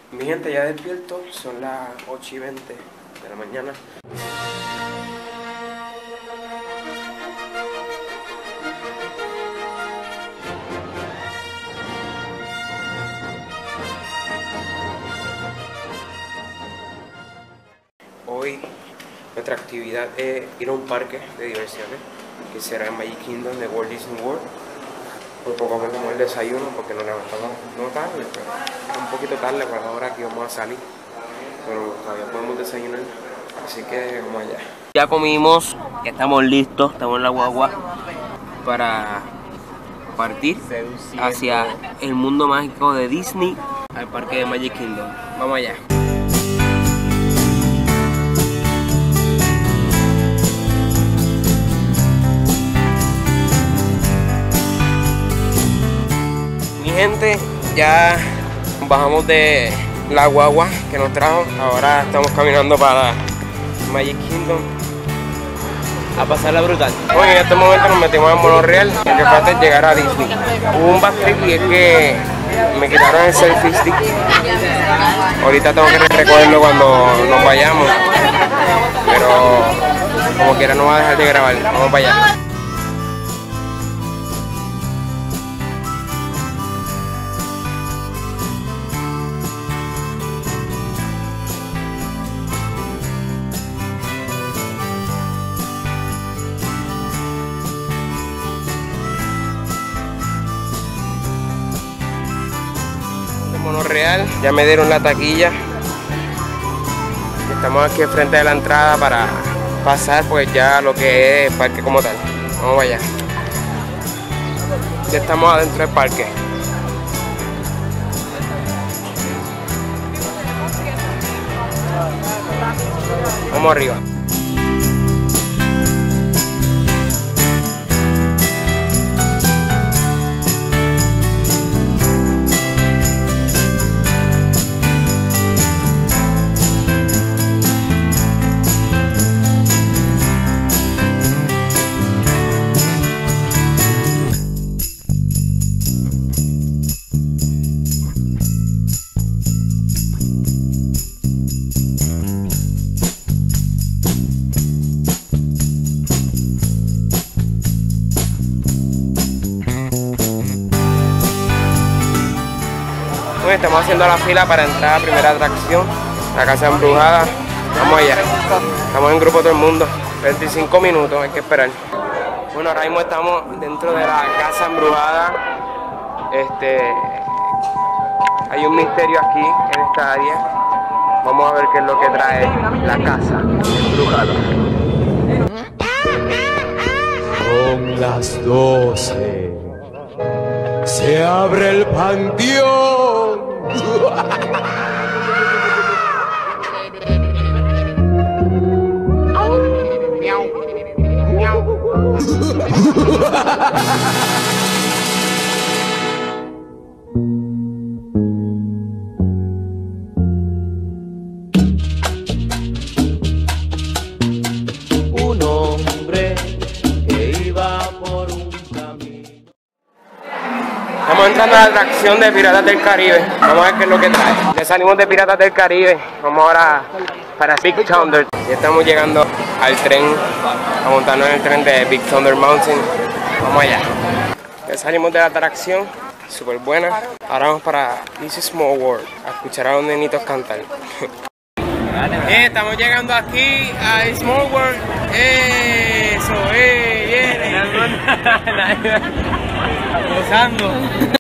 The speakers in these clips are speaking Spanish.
Mi gente, ya despierto, son las 8:20 de la mañana. Hoy nuestra actividad es ir a un parque de diversiones que será en Magic Kingdom de Walt Disney World. Por poco me como el desayuno porque nos levantamos no tarde, pero un poquito tarde para la hora que vamos a salir, pero todavía podemos desayunar, así que vamos allá. Ya comimos, ya estamos listos, estamos en la guagua para partir hacia el mundo mágico de Disney, al parque de Magic Kingdom. Vamos allá. Gente, ya bajamos de la guagua que nos trajo, ahora estamos caminando para Magic Kingdom a pasarla brutal. Bueno, en este momento nos metimos en monorreal, lo que falta es llegar a Disney. Hubo un backtrip y es que me quitaron el selfie stick. Ahorita tengo que recogerlo cuando nos vayamos, pero como quiera no va a dejar de grabar. Vamos para allá. Monorreal, ya me dieron la taquilla, estamos aquí frente de la entrada para pasar pues ya lo que es el parque como tal. Vamos allá, ya estamos adentro del parque. Vamos arriba. Estamos haciendo la fila para entrar a la primera atracción, la casa embrujada. Vamos allá, estamos en grupo todo el mundo, 25 minutos hay que esperar. Bueno, ahora mismo estamos dentro de la casa embrujada. Hay un misterio aquí en esta área. Vamos a ver qué es lo que trae la casa embrujada. Son las 12. Se abre el panteón. Un hombre que iba por un camino. Estamos entrando a la atracción de Piratas del Caribe. Vamos a ver qué es lo que trae. Ya salimos de Piratas del Caribe. Vamos ahora para Big Thunder. Ya estamos llegando al tren, a montarnos en el tren de Big Thunder Mountain. Vamos allá. Ya salimos de la atracción, súper buena. Ahora vamos para This Small World, a escuchar a los nenitos cantar. Estamos llegando aquí a Small World. Eso, viene. Gozando.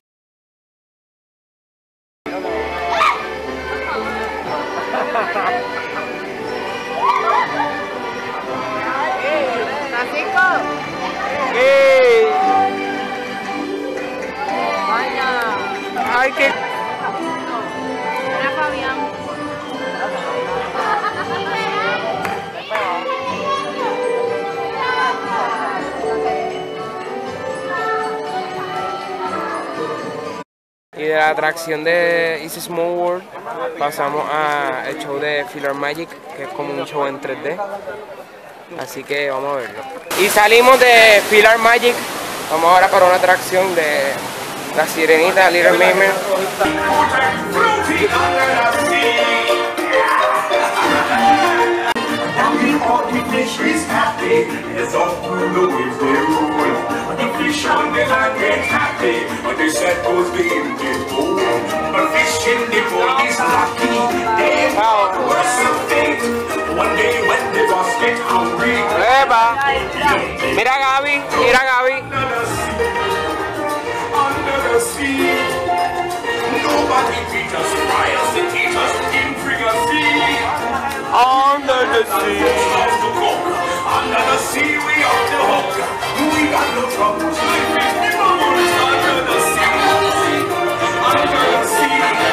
Ay, qué... Era Fabián. Y de la atracción de It's a Small World pasamos al show de PhilharMagic, que es como un show en 3D. Así que vamos a verlo. Y salimos de PhilharMagic, vamos ahora para una atracción de La Sirenita, Little Mermaid. knows game they go. But fishing the boat is lucky. They got worse of fate. One day when they just get hungry. Epa. Mira a Gaby, mira a Gaby. Under the sea. Nobody beat us, trials to teach us intricacy. Under the sea. Under the sea, we off the hook. We got no trouble. Under the sea. Under the sea.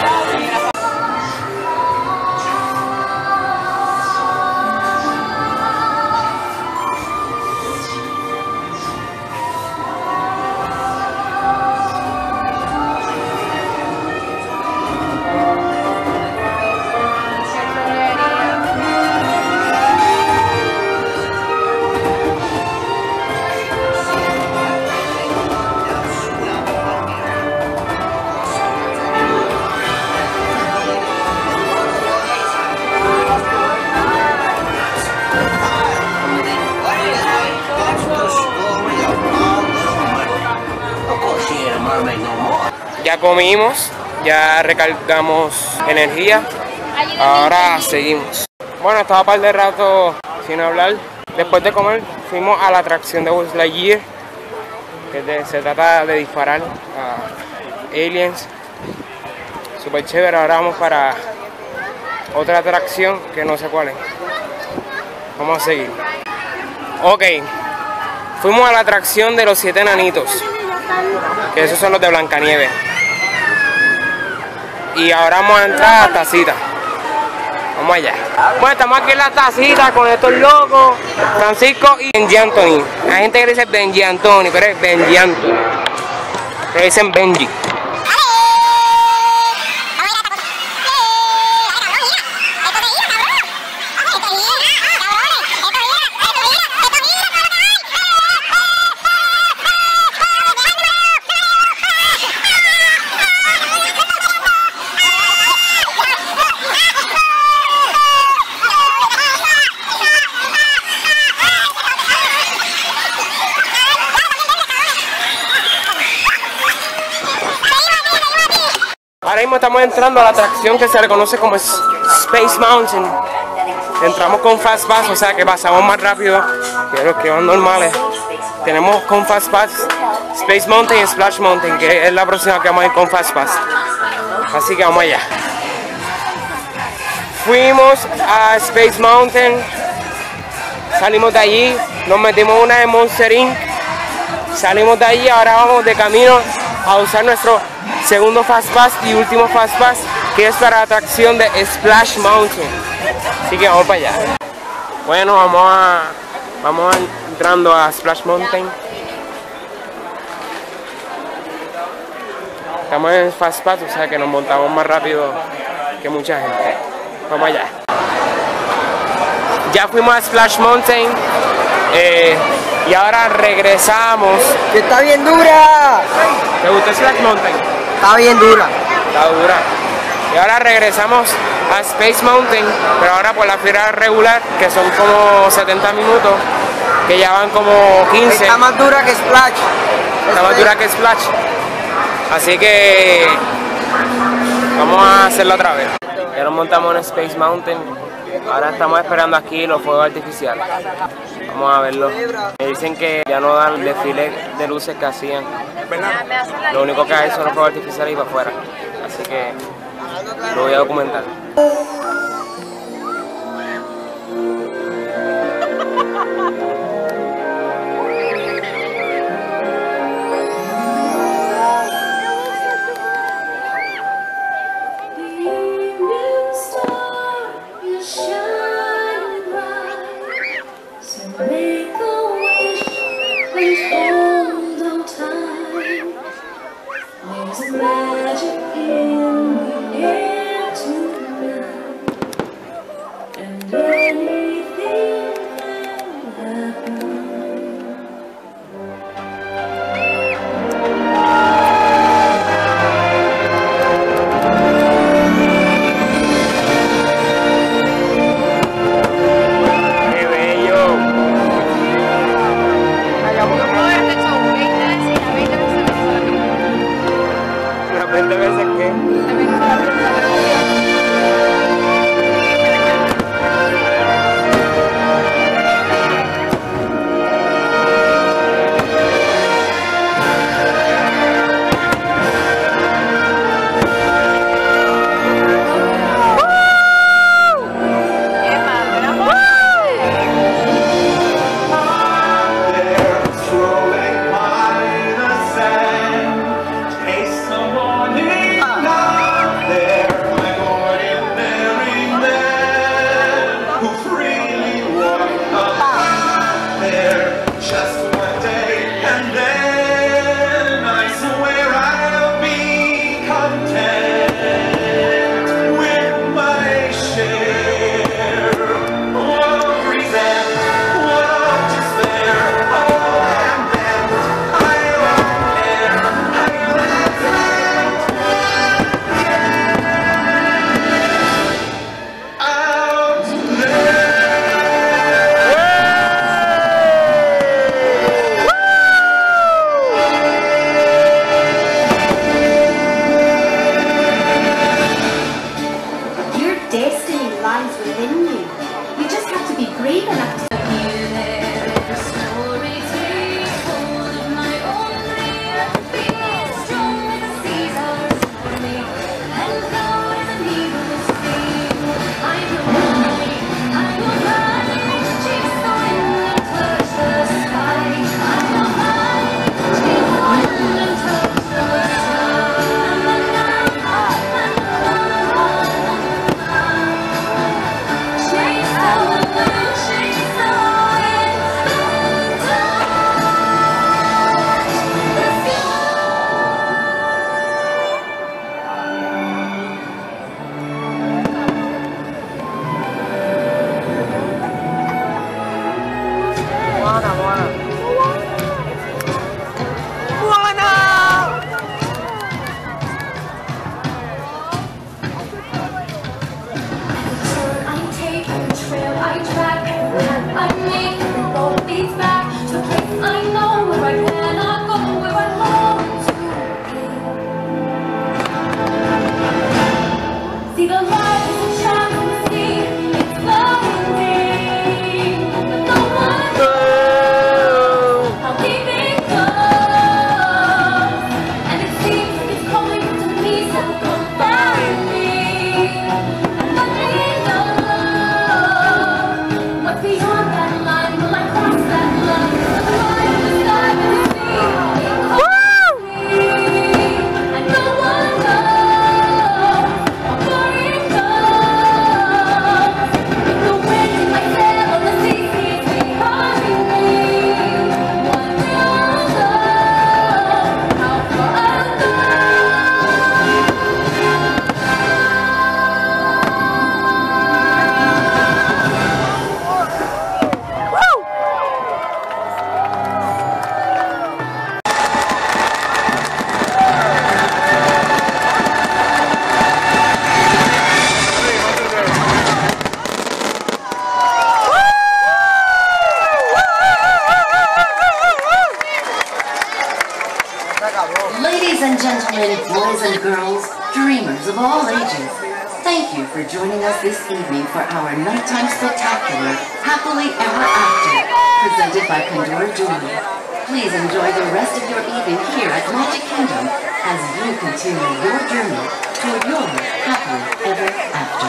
Ya comimos, ya recargamos energía, ahora seguimos. Bueno, estaba un par de rato sin hablar. Después de comer fuimos a la atracción de Buzz Lightyear, que se trata de disparar a aliens. Súper chévere. Ahora vamos para otra atracción que no sé cuál es. Vamos a seguir. Ok, fuimos a la atracción de los 7 enanitos, que esos son los de Blancanieves. Y ahora vamos a entrar a la tacita. Vamos allá. Bueno, estamos aquí en la tacita con estos locos, Francisco y Benji Anthony. Hay gente que dice Benji Anthony, pero es Benji Anthony. Pero dicen Benji. Ahora mismo estamos entrando a la atracción que se le conoce como Space Mountain. Entramos con Fast Pass, o sea que pasamos más rápido que los que van normales. Tenemos con Fast Pass Space Mountain y Splash Mountain, que es la próxima que vamos a ir con Fast Pass. Así que vamos allá. Fuimos a Space Mountain, salimos de allí, nos metimos una de Monster Inc. Salimos de allí, ahora vamos de camino a usar nuestro segundo Fast Pass y último Fast Pass, que es para la atracción de Splash Mountain. Así que vamos para allá. Bueno, vamos entrando a Splash Mountain. Estamos en Fast Pass, o sea que nos montamos más rápido que mucha gente. Vamos allá. Ya fuimos a Splash Mountain y ahora regresamos. ¡Que está bien dura! ¿Te gustó Splash Mountain? Está bien dura. Está dura. Y ahora regresamos a Space Mountain, pero ahora por la fila regular, que son como 70 minutos, que ya van como 15. Está más dura que Splash. Está más dura que Splash. Así que vamos a hacerlo otra vez. Ya nos montamos en Space Mountain. Ahora estamos esperando aquí los fuegos artificiales. Vamos a verlo. Me dicen que ya no dan el desfile de luces que hacían. Lo único que hay son los fuegos artificiales y para afuera. Así que lo voy a documentar. see the light as it shines on the sea. It's floating, but no one knows how deep it goes. And it seems like it's calling to me, so come find me. And let me know what's beyond that line. Will I cross that line? The line of the sky and the sea. And no one knows how far it goes. If the wind in my sail on the sea sees me calling me, one will know how far I'll go. Ladies and gentlemen, boys and girls, dreamers of all ages, thank you for joining us this evening for our nighttime spectacular, Happily Ever After, presented by Pandora Jewelry. Please enjoy the rest of your evening here at Magic Kingdom as you continue your journey toward your Happily Ever After.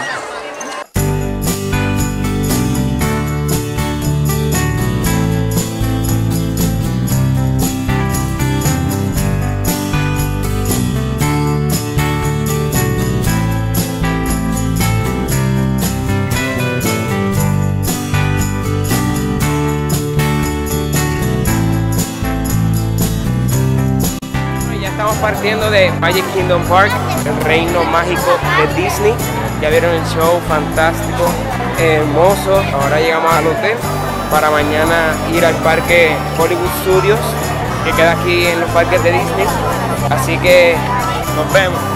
Ya estamos partiendo de Magic Kingdom Park, el reino mágico de Disney. Ya vieron el show, fantástico, hermoso. Ahora llegamos al hotel para mañana ir al parque Hollywood Studios, que queda aquí en los parques de Disney. Así que nos vemos.